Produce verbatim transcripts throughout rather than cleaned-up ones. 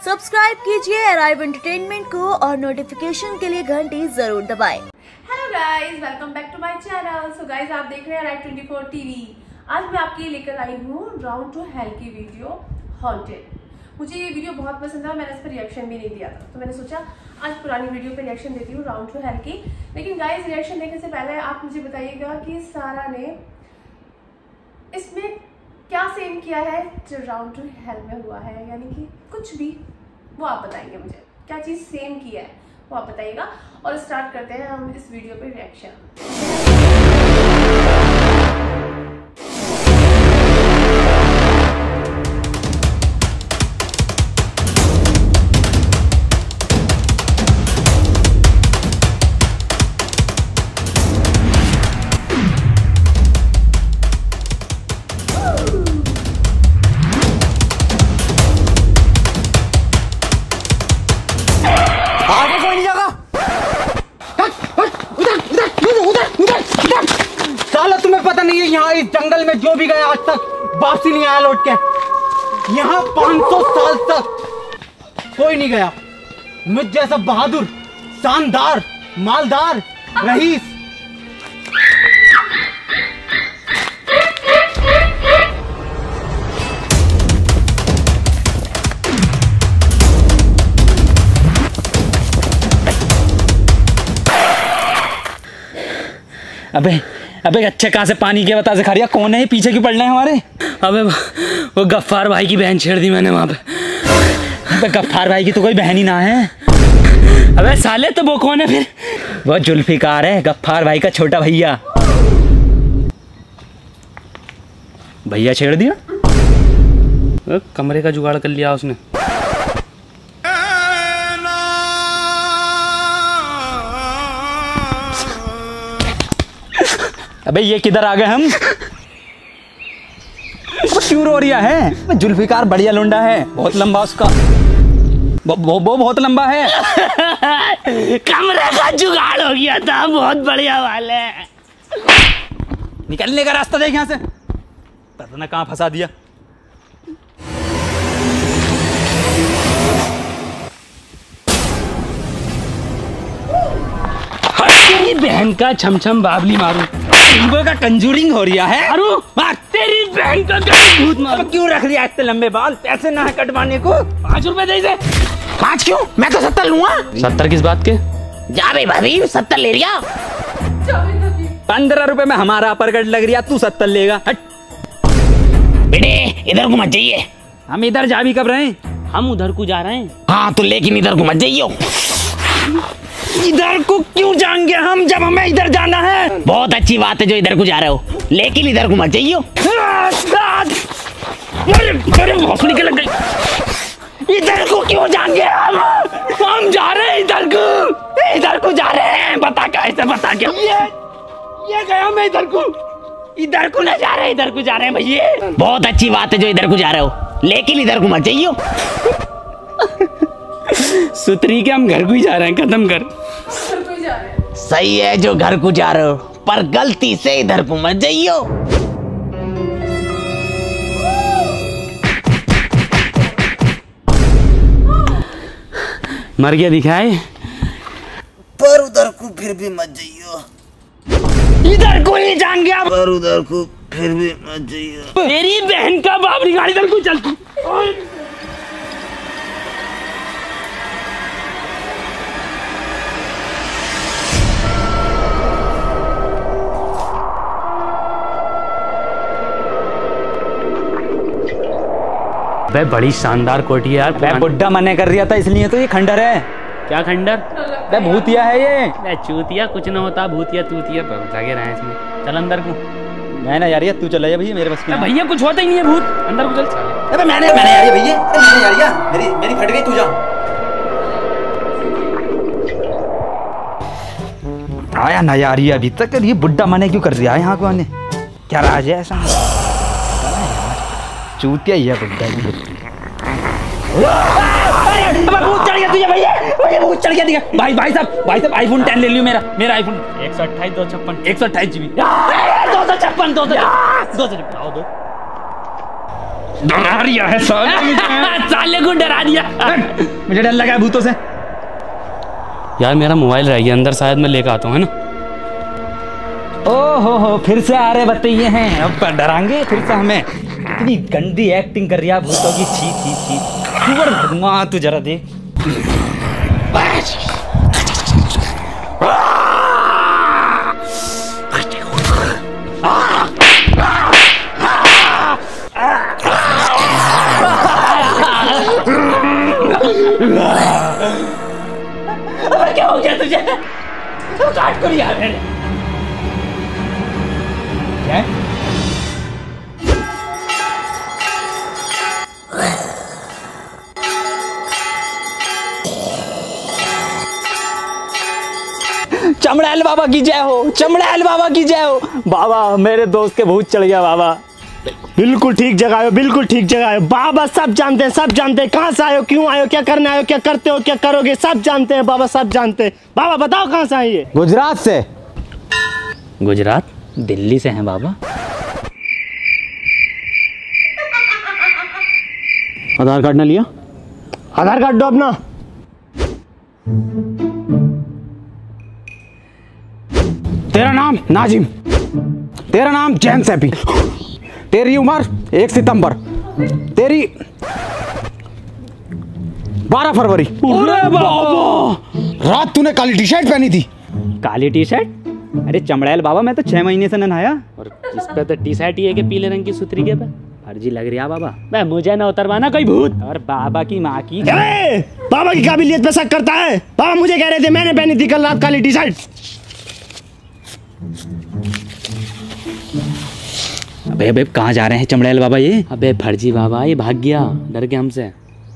Subscribe कीजिए arrive entertainment को और नोटिफिकेशन के लिए घंटी जरूर दबाएं। Hello guys, welcome back to my channel. So guys, आप देख रहे हैं अराइव ट्वेंटी फोर टीवी। आज मैं आपके लिए लेकर आई हूँ राउंड टू हेल की वीडियो हॉन्टेड। मुझे ये वीडियो बहुत पसंद है और मैंने इस पर रिएक्शन भी नहीं दिया था, तो मैंने सोचा आज पुरानी वीडियो पे रिएक्शन देती हूँ राउंड टू हेल की। लेकिन गाइस, रिएक्शन देखने से पहले आप मुझे बताइएगा कि सारा ने इसमें क्या सेम किया है जो राउंड टू हेल में हुआ है, यानी कि कुछ भी, वो आप बताएंगे मुझे क्या चीज़ सेम किया है, वो आप बताइएगा। और स्टार्ट करते हैं हम इस वीडियो पे रिएक्शन। तुम्हें पता नहीं है यहाँ इस जंगल में जो भी गया आज तक वापसी नहीं आया लौट के। यहाँ पाँच सौ साल तक कोई नहीं गया मुझ जैसा बहादुर, शानदार, मालदार रईस। अबे अबे अच्छे कहाँ से पानी के बता से खा रही है? कौन है पीछे क्यों पड़ रहे हैं हमारे? अबे वो गफ्फार भाई की बहन छेड़ दी मैंने वहाँ पे। अबे गफ्फार भाई की तो कोई बहन ही ना है। अबे साले तो वो कौन है फिर? वो जुल्फिकार है, गफ्फार भाई का छोटा भैया। भैया छेड़ दिया, कमरे का जुगाड़ कर लिया उसने। अबे ये किधर आ गए हम? क्यों रो रिया है? जुल्फिकार बढ़िया लुंडा है, बहुत लंबा उसका, वो वो, वो बहुत लंबा है। कमरे का जुगाड़ हो गया था, बहुत बढ़िया वाले। निकलने का रास्ता देख यहाँ से, पता ना कहाँ फंसा दिया। तेरी बहन का छमछम बाबली मारू, का कंजूरिंग हो रहा है। अरु तेरी बहन का भूत मारू। क्यों रख लिया इतने लंबे बाल? पैसे ना है कटवाने को। पाँच रुपए दे दे। पाँच क्यों? मैं तो सत्तर लूंगा। सत्तर किस बात के? जा बे भाभी, सत्तर ले रिया। पंद्रह रुपए में हमारा अपरकट लग रहा, तू सत्तर लेगा। हट बेटे, इधर को मत जाइए। हम इधर जा भी कब रहे हैं? हम उधर को जा रहे हैं। हाँ तो लेकिन इधर को मत जाइयो। इधर को क्यों जाएंगे हम जब हमें इधर जाना है? बहुत अच्छी बात है जो इधर को जा रहे हो, लेकिन इधर को मत जाइयो। निकल गई। इधर को क्यों जाएंगे हम? हम जा रहे हैं इधर को, इधर को जा रहे हैं। बता कैसे? बता क्या? ये ये गया मैं इधर को, इधर को ना जा रहे, इधर को जा रहे हैं भैया। बहुत अच्छी बात है जो इधर को जा रहे हो, लेकिन इधर को मत जाइयो। सुतरी के हम घर को ही जा रहे हैं, खत्म कर। घर को ही जा रहे हैं। सही है जो घर को जा रहे हो, पर गलती से इधर को मत जाइयो। मर गया दिखाए, पर उधर को फिर भी मत जाइयो। इधर को नहीं जान गया, पर उधर को फिर भी मत जाइयो। मेरी बहन का बाबरी गाड़ी इधर को चलती। बे बड़ी शानदार कोठी है यार। बे बुड्ढा मने कर रिया था इसलिए तो ये खंडर है। क्या खंडर? बे भूतिया है ये। बे चूतिया कुछ ना होता, भूतिया तूतिया जागे रहे हैं इसमें। चल अंदर को। मैं ना यार, तू चला जा भैया, मेरे बस की। भैया कुछ होता ही नहीं है, भूत अंदर को चल। अबे मैंने मैंने यार भैया, मैंने यार यार मेरी मेरी फट गई, तू जा। आया ना यार ये अभी तक, ये बुड्ढा मने क्यों कर रहा है यहाँ को आने? क्या राज है ऐसा? चूतिया ही है बुड्ढा। भूत चढ़ गया तुझे भैया, भूत चढ़ गया। भाई भाई साहब भाई साहब आईफोन टेन ले लियो मेरा मेरा आईफोन एक सौ अट्ठाईस दो छप्पन एक सौ अट्ठाईस जीबी दो सौ छप्पन दो सौ दो सौ दो डरा रिया है साले साले को डरा दिया। मुझे डर लगा है भूतों से। यार मेरा मोबाइल रह गया अंदर, शायद मैं लेकर आता हूँ, है ना। ओ हो हो फिर से आ रहे बताइए हैं, अब डराएंगे फिर से हमें। इतनी गंदी एक्टिंग कर रही है भूतों की, छी छी छी। माँ तू जरा देख। क्या हो गया तुझे? काट कर यार मैंने। क्या? चमड़ैल बाबा की जय हो, चमड़ैल बाबा की जय हो। बाबा मेरे दोस्त के भूत चढ़ गया बाबा। बिल्कुल ठीक जगह आयो, बिल्कुल ठीक जगह आयो बाबा। सब जानते हैं, सब जानते हैं कहाँ से आयो, क्यों आयो, क्या करने आयो, क्या करते हो, क्या करोगे, सब जानते हैं बाबा, सब जानते हैं। बाबा बताओ कहाँ से आए ये? गुजरात से। गुजरात? दिल्ली से हैं बाबा। आधार कार्ड ना लिया? आधार कार्ड दो अपना। तेरा नाम नाजिम, तेरा नाम जैन सैपी, तेरी उम्र एक सितंबर, तेरी बारह फरवरी। अरे बाबा रात तूने काली टी शर्ट पहनी थी। काली टी शर्ट? अरे चमड़ैल बाबा मैं तो छह महीने से न नहाया। और इस पे तो टी शर्ट ही है कि पीले रंग की सुतरी के पे फर्जी लग रही है बाबा। मैं मुझे ना उतरवाना कोई भूत। और बाबा की माँ की बाबा की काबिलियत पे शक करता है। बाबा मुझे कह रहे थे, मैंने पहनी थी कल रात काली टी शर्ट। अबे अबे कहाँ जा रहे हैं चमड़ैल बाबा ये? अबे फर्जी बाबा ये भाग गया डर के हमसे।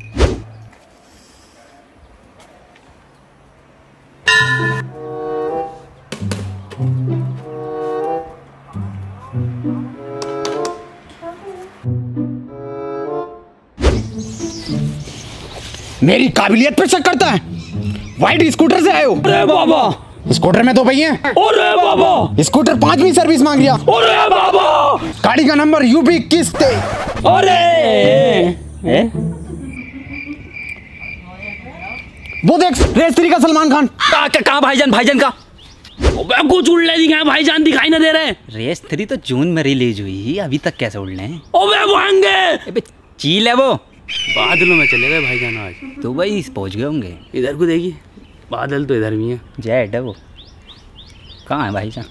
मेरी काबिलियत पे शक करता है। व्हाइट स्कूटर से आए हो? अरे बाबा स्कूटर में दो पहिए हैं। अरे बाबा स्कूटर पांचवी सर्विस मांग लिया। अरे बाबा गाड़ी का नंबर यूपी किस थे? अरे ए? वो देख रेस थ्री का सलमान खान। कहाँ भाईजान? भाईजान का कुछ उड़ने दिखाए भाईजान, दिखाई ना दे रहे। रेस थ्री तो जून में रिलीज हुई, अभी तक कैसे उड़ने हैं? ओबे भांगे चील है वो। बादलों में चले गए भाईजान आज तो भाई पहुंच गए होंगे। इधर को देखिए बादल तो इधर भी है। जेड है वो। कहाँ है भाईजान?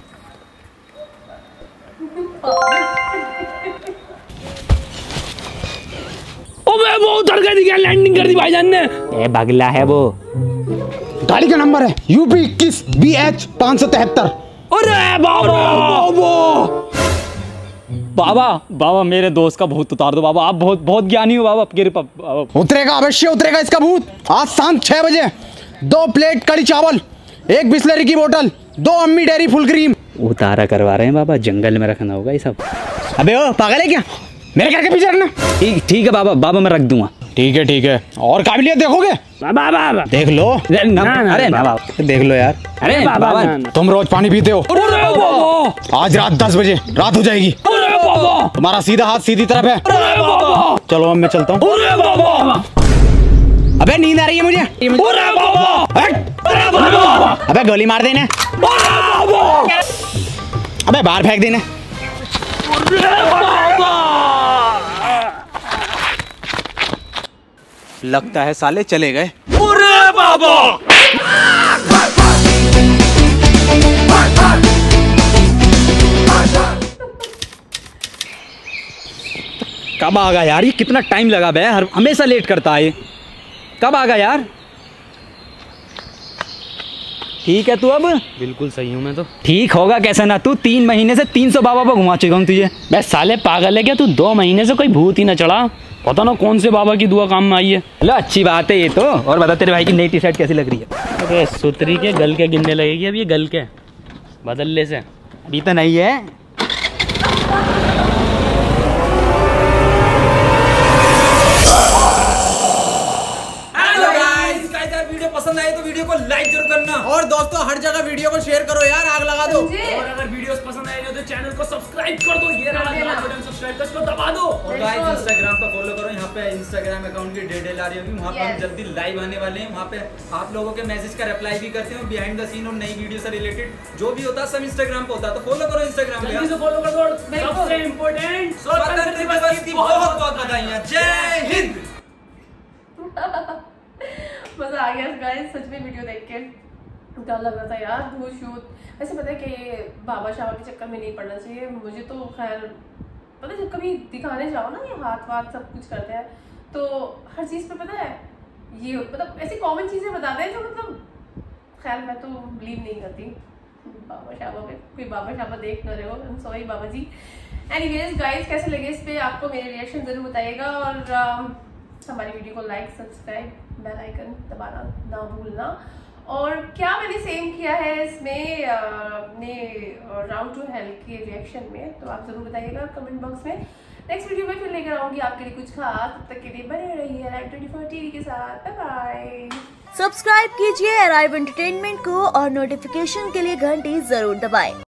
ओबे वो उतर गए थी क्या? लैंडिंग कर दी भाईजान ने। ए बगला है वो। गाड़ी का नंबर है यूपी इक्कीस बी एच पाँच सौ तिहत्तर। अरे बाबा बाबा बाबा मेरे दोस्त का भूत उतार दो बाबा। आप बहुत बहुत ज्ञानी हो बाबा। आपके उतरेगा अवश्य उतरेगा इसका भूत। आज शाम छह बजे दो प्लेट कड़ी चावल, एक बिस्लरी की बोतल, दो अम्मी डेयरी फुल क्रीम। उतारा करवा रहे हैं बाबा, जंगल में रखना होगा ये सब। अबे ओ पागल है क्या? मेरे घर के पीछे रखना। ठीक ठीक है बाबा, बाबा मैं रख दूंगा। ठीक है ठीक है। और काबिलियत देखोगे? बाबा बाबा देख लो। ना, ना, अरे ना बाबा देख लो यार। अरे बाबा तुम रोज पानी पीते हो। अरे बाबा आज रात दस बजे रात हो जाएगी। अरे बाबा तुम्हारा सीधा हाथ सीधी तरफ है। अरे बाबा चलो अब मैं चलता हूँ। अरे बाबा अबे नींद आ रही है मुझे। अरे बाबा अरे बाबा अबे गोली मार देना। अरे बाबा अबे बाहर फेंक देना। अरे बाबा लगता है साले चले गए। अरे बाबा कब आ गया यार? ये कितना टाइम लगा बे, हर हमेशा लेट करता है ये। कब आ गया यार? ठीक है तू अब? बिल्कुल सही हूँ मैं तो। ठीक होगा कैसे ना, तू तीन महीने से तीन सौ बाबा पर घुमा चुका हूँ तुझे। बे साले पागल है क्या तू? दो महीने से कोई भूत ही ना चढ़ा। पता ना कौन से बाबा की दुआ काम में आई है। लो अच्छी बात है ये तो। और बता तेरे भाई की नई टी शर्ट कैसी लग रही है? अरे सुतरी के गल के गिनने लगेगी अब ये, गल के बदलने से। अभी तो नहीं है। पसंद आए तो वीडियो को लाइक जरूर करना। और दोस्तों हर जगह वीडियो को शेयर करो यार, आग लगा दो। और अगर वीडियोस पसंद आए तो चैनल को सब्सक्राइब कर दो, ये रहा लाल बटन सब्सक्राइब का, इसको दबा दो। और गाइस इंस्टाग्राम पर फॉलो करो, यहाँ पे इंस्टाग्राम अकाउंट की डिटेल आ रही होगी, वहाँ पे हम जल्दी लाइव आने वाले हैं। वहाँ पे आप लोगों के मैसेज का रिप्लाई भी करते हैं, बिहाइंड द सीन और नई वीडियो से रिलेटेड जो भी होता है सब इंस्टाग्राम पे होता है, तो फॉलो करो इंस्टाग्राम पे, जल्दी से फॉलो कर दो। सबसे इंपॉर्टेंट स्वतंत्रता दिवस की बहुत बहुत बधाइयां। जय हिंद। मजा आ गया गाइस सच में वीडियो देख के, डर लग रहा था यार भूत शूट। वैसे पता है कि ये बाबा शाबा के चक्कर में नहीं पड़ना चाहिए मुझे, तो खैर पता है जब कभी दिखाने जाओ ना ये हाथ वाथ सब कुछ करते हैं तो हर चीज़ पे पता है ये मतलब ऐसी कॉमन चीज़ें बताते हैं जो मतलब खैर मैं तो बिलीव नहीं करती बाबा शाबा पे, कोई बाबा शाबा देख न रहे हो, आई एम सॉरी बाबा जी। एनीवेज गाइस कैसे लगे इस पे आपको मेरे रिएक्शन जरूर बताइएगा, और uh, हमारी वीडियो को लाइक सब्सक्राइब बेल आइकन दबाना ना भूलना। और क्या मैंने सेम किया है इसमें अपने राउंड टू हेल के रिएक्शन में तो आप जरूर बताइएगा कमेंट बॉक्स में। नेक्स्ट वीडियो में फिर लेकर आऊंगी आपके लिए कुछ खास, तब तक के लिए बने रहिए लाइव ट्वेंटी फोर टीवी के साथ। Bye bye. सब्सक्राइब कीजिए अराइव एंटरटेनमेंट को और नोटिफिकेशन के लिए घंटी जरूर दबाएं।